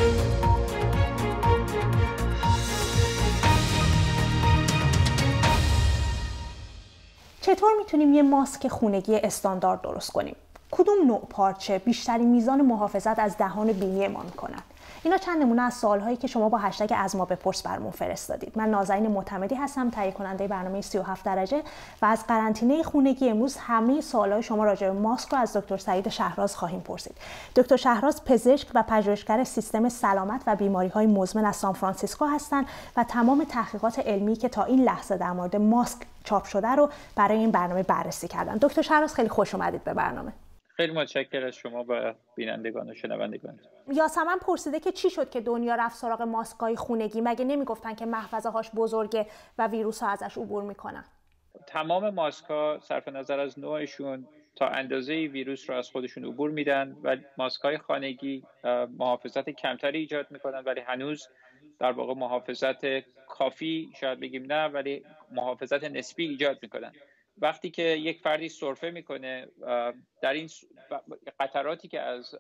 چطور میتونیم یه ماسک خونگی استاندارد درست کنیم؟ کدوم نوع پارچه بیشترین میزان محافظت از دهان بینی ما میکنن؟ اینا چند نمونه از سوالهایی که شما با هشتگ از ما بپرس برامون فرستادید. من نازنین معتمدی هستم، تهیه کننده برنامه 37 درجه و از قرنطینه خونگی امروز همه سوالهای شما راجع به ماسک رو از دکتر سعید شهراز خواهیم پرسید. دکتر شهراز پزشک و پژوهشگر سیستم سلامت و بیماری‌های مزمن از سان فرانسیسکو هستند و تمام تحقیقات علمی که تا این لحظه در مورد ماسک چاپ شده رو برای این برنامه بررسی کردن. دکتر شهراز خیلی خوش اومدید به برنامه. خیلی متشکرم از شما و بینندگان و شنوندگان. یاسمن پرسیده که چی شد که دنیا رفت سراغ ماسک‌های خونگی؟ مگه نمیگفتن که محفظه‌هاش بزرگه و ویروس‌ها ازش عبور میکنن؟ تمام ماسک‌ها صرف نظر از نوعشون تا اندازه ویروس رو از خودشون عبور میدن و ماسک‌های خانگی محافظت کمتری ایجاد میکنن، ولی هنوز در واقع محافظت کافی شاید بگیم نه، ولی محافظت نسبی ایجاد میکنن. وقتی که یک فردی سرفه میکنه، در این قطراتی که از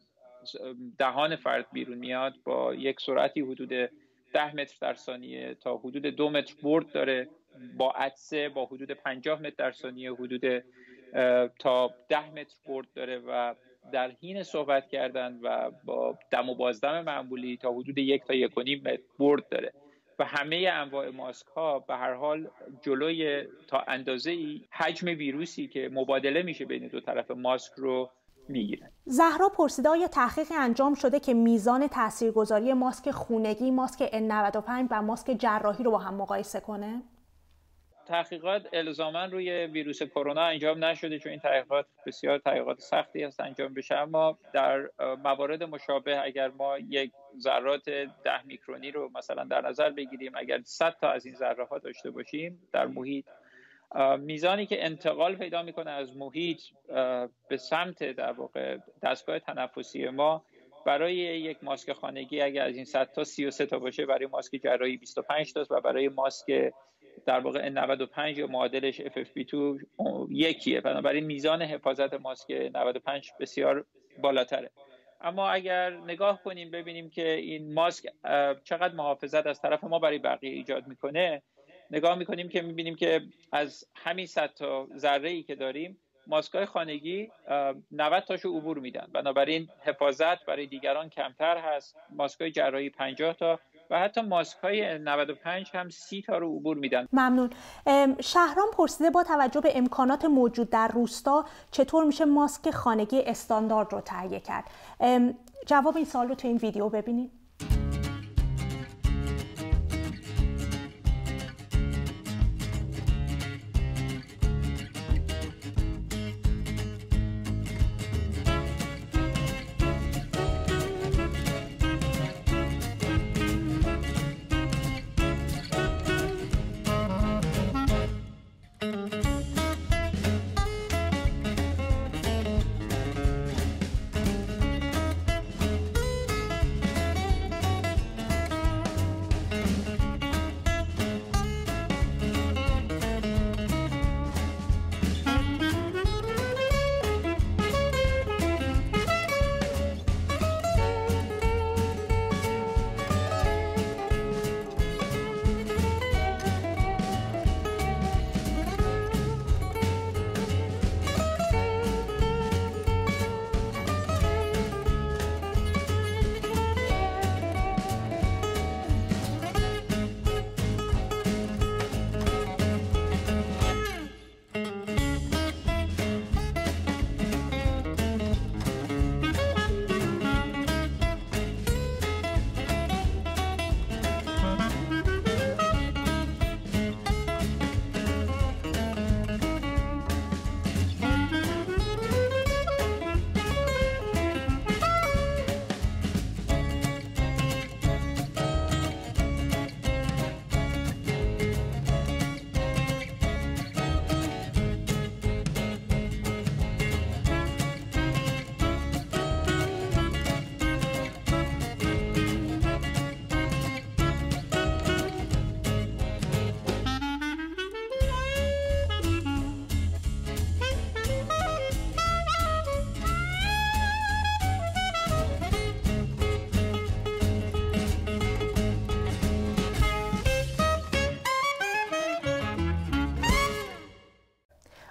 دهان فرد بیرون میاد با یک سرعتی حدود 10 متر در ثانیه تا حدود 2 متر برد داره، با عطسه با حدود 50 متر در ثانیه حدود تا 10 متر برد داره و در حین صحبت کردن و با دم و بازدم معمولی تا حدود 1 تا 1.5 متر برد داره و همه انواع ماسک ها به هر حال جلوی تا اندازه‌ای حجم ویروسی که مبادله میشه بین دو طرف ماسک رو میگیرن. زهرا پرسیده آیا تحقیقی انجام شده که میزان تاثیرگذاری ماسک خونگی، ماسک N95 و ماسک جراحی رو با هم مقایسه کنه؟ تحقیقات الزاما روی ویروس کرونا انجام نشده، چون این تحقیقات بسیار تحقیقات سختی است انجام بشه، اما در موارد مشابه اگر ما یک ذرات 10 میکرونی رو مثلا در نظر بگیریم، اگر 100 تا از این ذره ها داشته باشیم در محیط، میزانی که انتقال پیدا میکنه از محیط به سمت در واقع دستگاه تنفسی ما برای یک ماسک خانگی اگر از این 100 تا 33 تا باشه، برای ماسک جراحی 25 تاست و برای ماسک در واقع N95 یا معادلش FFP2 یکیه. بنابراین میزان حفاظت ماسک 95 بسیار بالاتره. اما اگر نگاه کنیم ببینیم که این ماسک چقدر محافظت از طرف ما برای بقیه ایجاد میکنه، نگاه میکنیم که میبینیم که از همین 100 تا ذره‌ای که داریم، ماسک‌های خانگی 90 تاشو عبور میدن. بنابراین حفاظت برای دیگران کمتر هست. ماسک‌های جراحی 50 تا و حتی ماسک‌های 95 هم 30 تا رو عبور میدن. ممنون. شهرام پرسیده با توجه به امکانات موجود در روستا چطور میشه ماسک خانگی استاندارد رو تهیه کرد؟ جواب این سوال رو تو این ویدیو ببینید.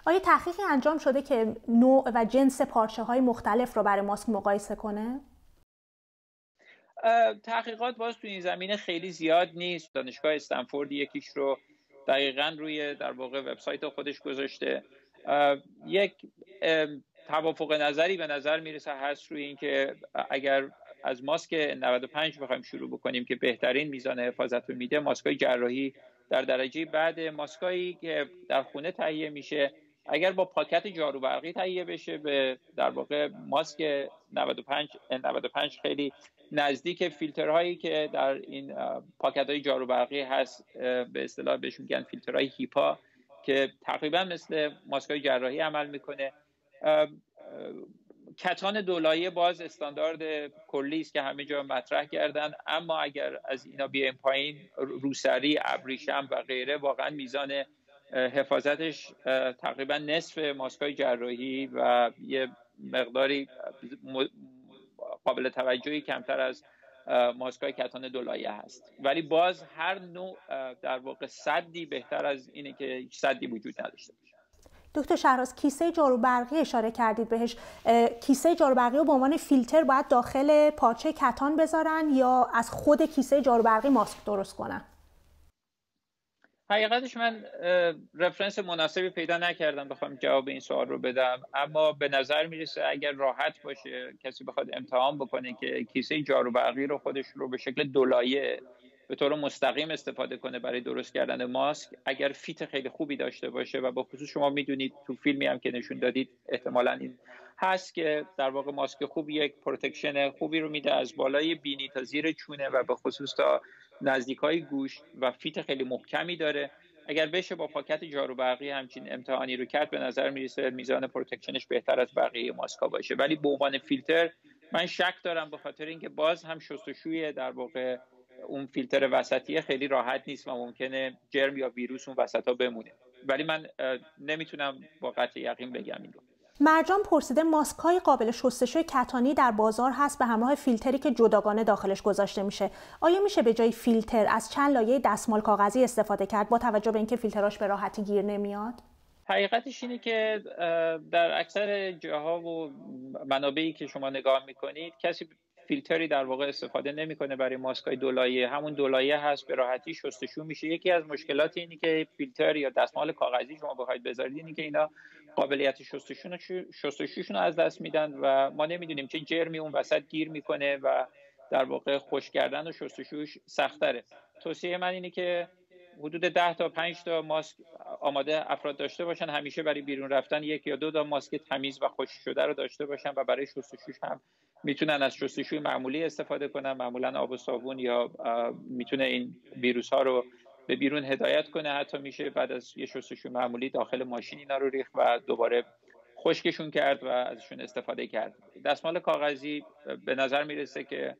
آیا تحقیقی انجام شده که نوع و جنس پارچه‌های مختلف رو برای ماسک مقایسه کنه؟ تحقیقات باز تو این زمینه خیلی زیاد نیست. دانشگاه استنفورد یکیش رو دقیقاً روی در واقع وبسایت خودش گذاشته. یک توافق نظری به نظر میرسه هست روی اینکه اگر از ماسک 95 بخوایم شروع بکنیم که بهترین میزان حفاظت رو میده، ماسک‌های جراحی در درجه بعد، ماسکایی که در خونه تهیه میشه اگر با پاکت جاروبرقی تهیه بشه به در واقع ماسک 95 خیلی نزدیک فیلترهایی که در این پاکت‌های جاروبرقی هست، به اصطلاح بهشون میگن فیلترهای هیپا که تقریبا مثل ماسک‌های جراحی عمل میکنه. کتان دولایه باز استاندارد کلی است که همه جا مطرح کردن، اما اگر از اینا بیایم پایین، روسری، ابریشم و غیره، واقعا میزان حفاظتش تقریبا نصف ماسک‌های جراحی و یه مقداری قابل توجهی کمتر از ماسک‌های کتان دولایه هست. ولی باز هر نوع در واقع سدی بهتر از اینه که هیچ سدی وجود نداشته باشه. دکتر شهراز، کیسه جاروبرقی اشاره کردید بهش. کیسه جاروبرقی رو به عنوان فیلتر باید داخل پارچه کتان بذارن یا از خود کیسه جاروبرقی ماسک درست کنن؟ حقیقتش من رفرنس مناسبی پیدا نکردم بخوام جواب این سوال رو بدم، اما به نظر میرسه اگر راحت باشه کسی بخواد امتحان بکنه که کیسه جاروبرقی رو خودش رو به شکل دولایه به طور مستقیم استفاده کنه برای درست کردن ماسک، اگر فیت خیلی خوبی داشته باشه و به خصوص شما میدونید تو فیلمی هم که نشون دادید احتمالاً این هست که در واقع ماسک خوب یک پروتکشن خوبی رو میده از بالای بینی تا زیر چونه و به خصوص تا نزدیکای گوش و فیت خیلی محکمی داره. اگر بشه با پاکت جاروبرقی همچین امتحانی رو کرد، به نظر میرسه میزان پروتکشنش بهتر از بقیه ماسک‌ها باشه. ولی به عنوان فیلتر من شک دارم، به خاطر اینکه باز هم شستشوی در واقع اون فیلتر وسطیه خیلی راحت نیست و ممکنه جرم یا ویروس اون وسطا بمونه. ولی من نمیتونم با قطع یقین بگم این رو. مرجان پرسیده ماسک‌های قابل شستشوی کتانی در بازار هست به همراه فیلتری که جداگانه داخلش گذاشته میشه. آیا میشه به جای فیلتر از چند لایه دستمال کاغذی استفاده کرد با توجه به اینکه فیلتراش به راحتی گیر نمیاد؟ حقیقتش اینه که در اکثر جاها و منابعی که شما نگاه میکنید کسی فیلتری در واقع استفاده نمیکنه برای ماسک‌های دولایه. همون دولایه هست، به راحتی شستشو میشه. یکی از مشکلات اینه که فیلتر یا دستمال کاغذی شما بخواید بذارید اینه که اینا قابلیت شستشوشون رو از دست میدن و ما نمیدونیم چه جرمی اون وسط گیر میکنه و در واقع خشک کردن و شستشوش سخت‌تره. توصیه من اینه که حدود 10 تا 5 تا ماسک آماده افراد داشته باشن، همیشه برای بیرون رفتن 1 یا 2 تا ماسک تمیز و خشک شده رو داشته باشن و برای شستشوش هم میتونن از شستشوی معمولی استفاده کنن، معمولا آب و صابون، یا میتونه این ویروس ها رو به بیرون هدایت کنه. حتی میشه بعد از یه شستشوی معمولی داخل ماشین اینا رو ریخت و دوباره خشکشون کرد و ازشون استفاده کرد. دستمال کاغذی به نظر میرسه که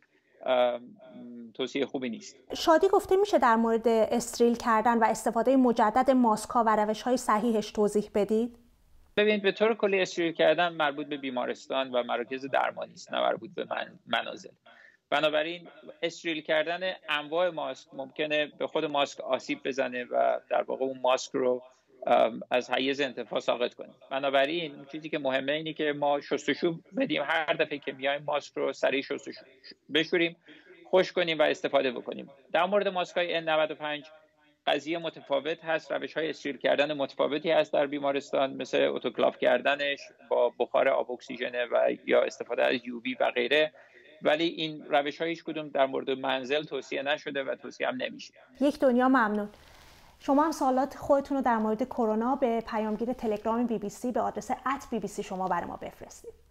توصیه خوبی نیست. شادی گفته میشه در مورد استریل کردن و استفاده مجدد ماسک‌ها و روش‌های صحیحش توضیح بدید؟ ببینید، به طور کلی استریل کردن مربوط به بیمارستان و مراکز درمانی است، نه مربوط به منازل. بنابراین استریل کردن انواع ماسک ممکنه به خود ماسک آسیب بزنه و در واقع اون ماسک رو از حیز انتفاع ساقط کنیم. بنابراین چیزی که مهمه اینه که ما شستشو بدیم، هر دفعه که میایم ماسک رو سریع شستشو بشوریم، خشک کنیم و استفاده بکنیم. در مورد ماسک‌های N95 قضیه متفاوت هست، روش‌های استریل کردن متفاوتی هست در بیمارستان، مثل اتوکلاو کردنش با بخار آب اکسیژن و یا استفاده از یووی و غیره. ولی این روش‌ها هیچ کدوم در مورد منزل توصیه نشده و توصیه هم نمیشه. یک دنیا ممنون. شما هم سوالات خودتون رو در مورد کرونا به پیامگیر تلگرام BBC به آدرس @BBC شما برای ما بفرستید.